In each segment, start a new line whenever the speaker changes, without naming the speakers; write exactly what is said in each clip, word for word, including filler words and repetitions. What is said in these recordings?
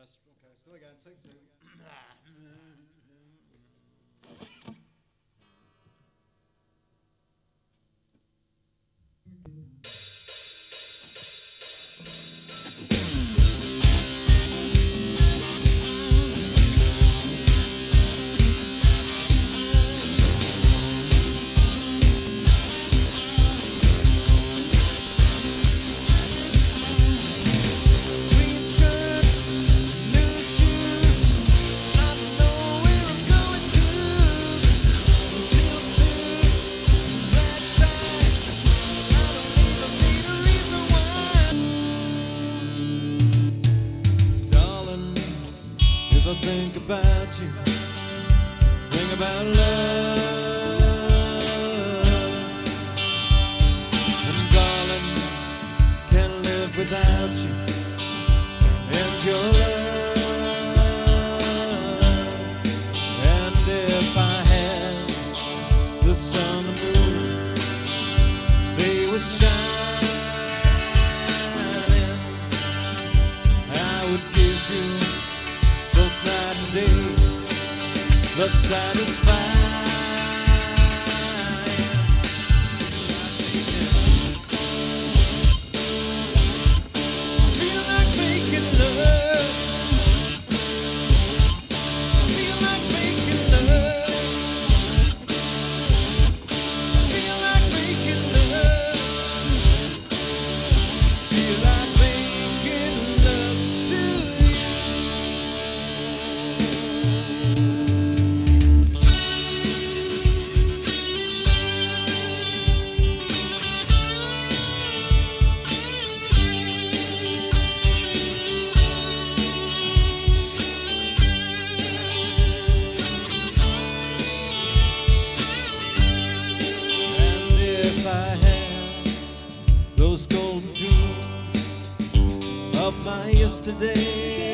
Yes, okay, still again, take two. If I think about you, think about love, and darling, can't live without you and your love. And if I had the sun and moon, they would shine, I would give you night and day, but satisfied. I feel like making love. I feel like making love. I feel like making love. Feel like making love to you. If I had those golden dreams of my yesterday,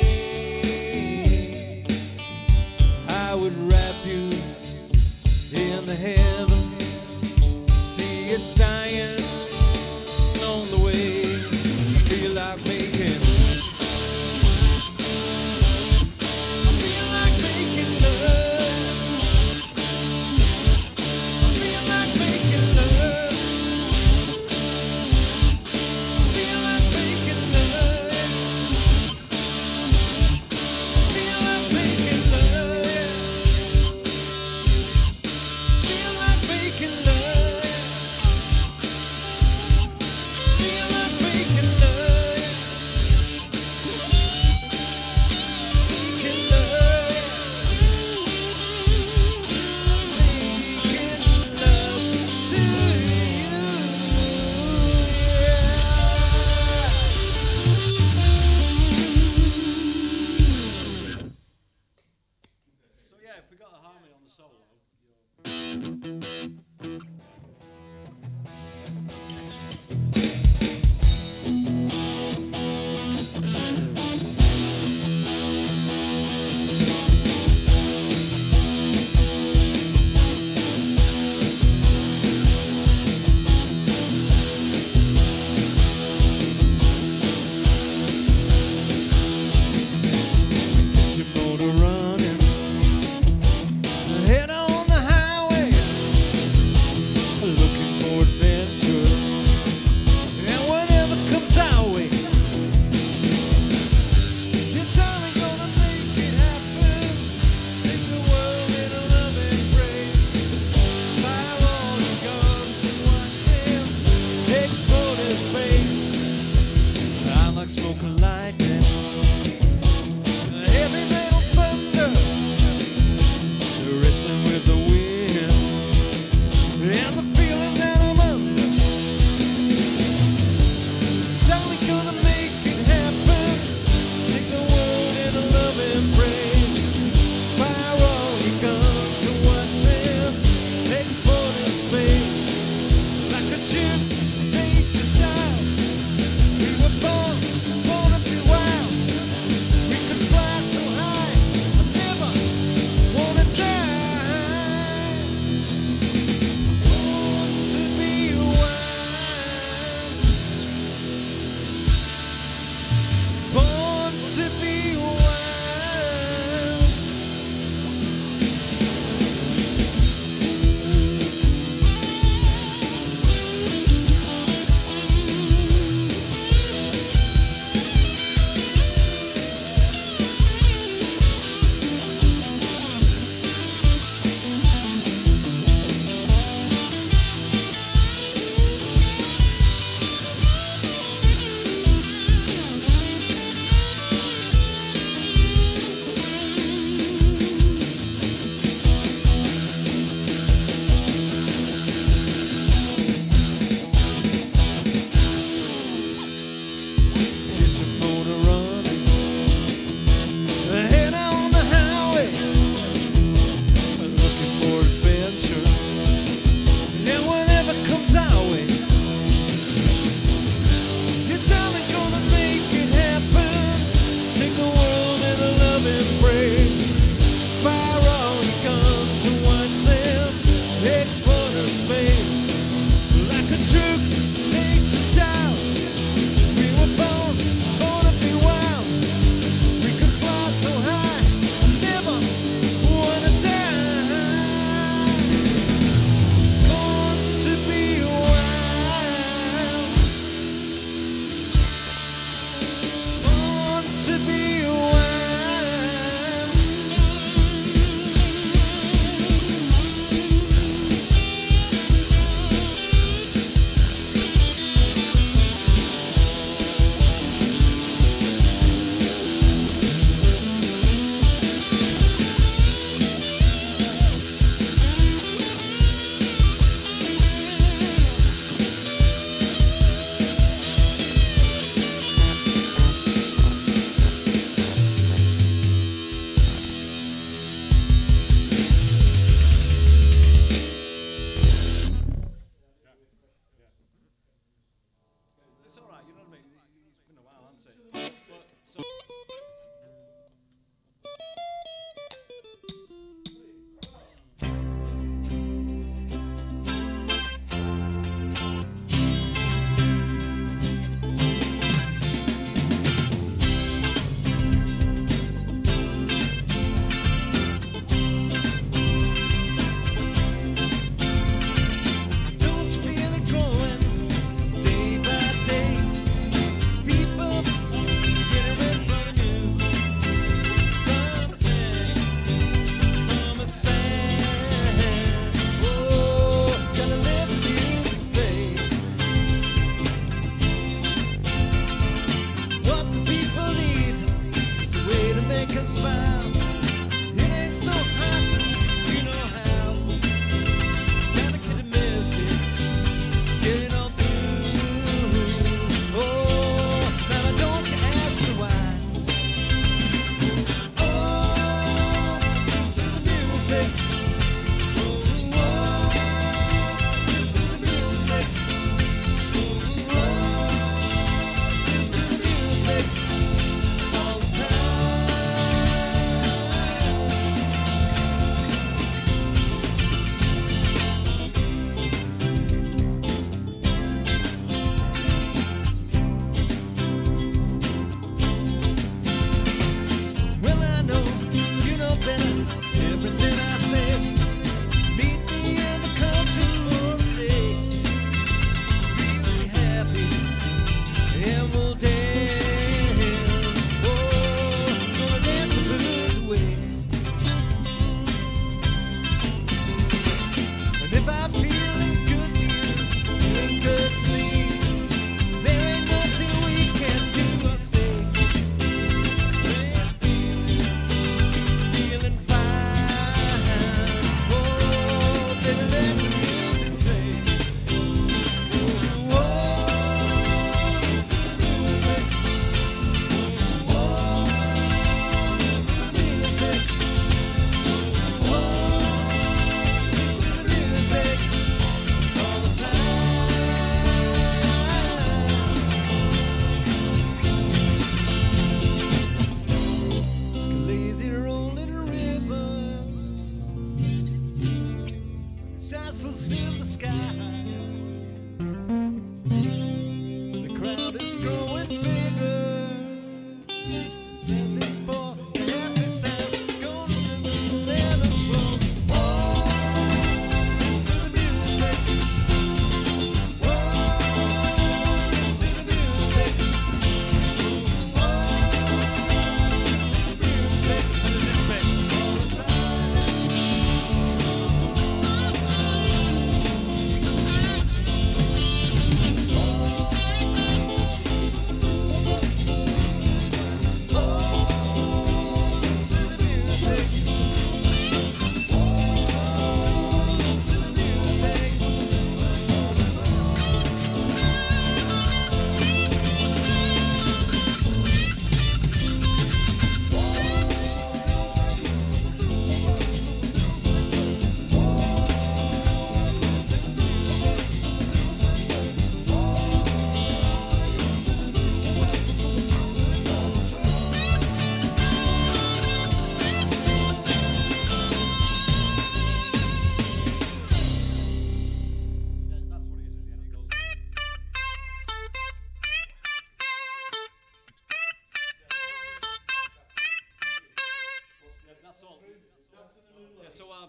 I would wrap you in the heaven, see it dying on the way. I feel like making, I feel like making love. I feel like making love. Feel like Get your motor running, head on the highway, looking for adventure, and whatever comes our way. Your darling gonna make it happen. Take the world in a loving embrace. Fire all your guns and watch them explode our space. Like a true nature's child, we were born, born to be wild. We could fly so high, never wanna die. Born to be wild, born to be wild.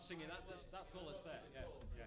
singing that. That's, that's all that's there. Yeah, yeah.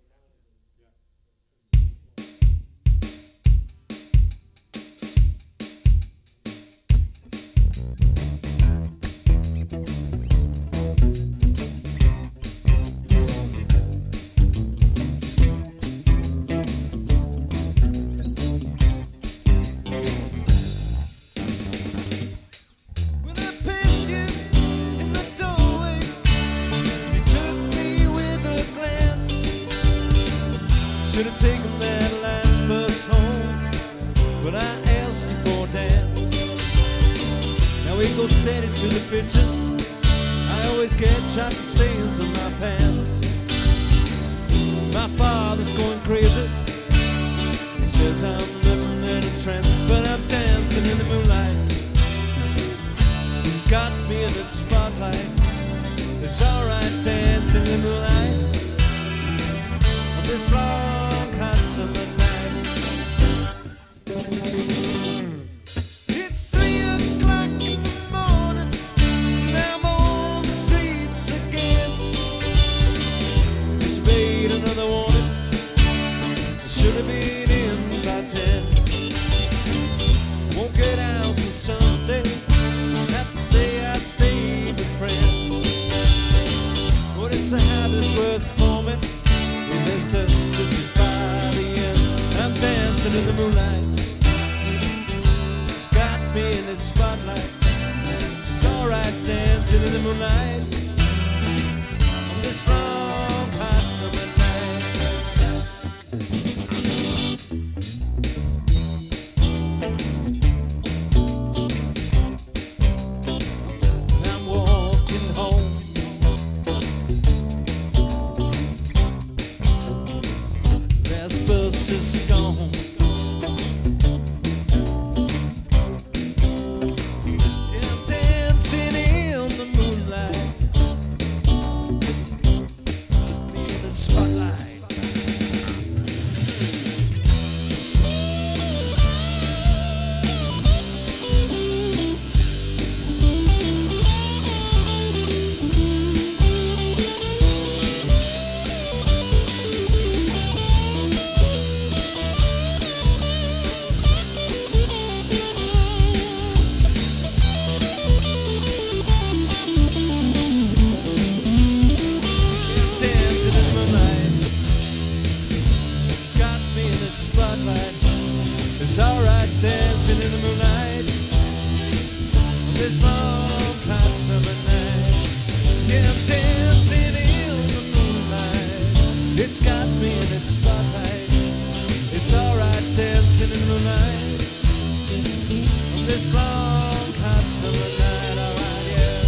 Should have taken that last bus home, but I asked you for a dance. Now we go steady to the pictures. I always get chocolate stains on my pants. My father's going crazy. He says I'm living in a trance, but I'm dancing in the moonlight. He's got me in the spotlight. It's alright dancing in the moonlight on this long hot summer night. It's three o'clock in the morning, now I'm on the streets again. Just made another warning, I should have been in by ten. Won't get out till Sunday, have to say I stayed with friends. But it's a habit's worth forming, to justify the end. I'm dancing in the moonlight. It's got me in its spotlight. It's alright dancing in the moonlight on this long hot summer night. I'm walking home. Bus is gone. Yeah, I'm dancing in the moonlight, in the spotlight. It's alright dancing in the moonlight on this long hot summer night. Yeah, I'm dancing in the moonlight. It's got me in its spotlight. It's alright dancing in the moonlight on this long hot summer night. Alright, yeah.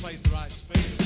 plays the right speed.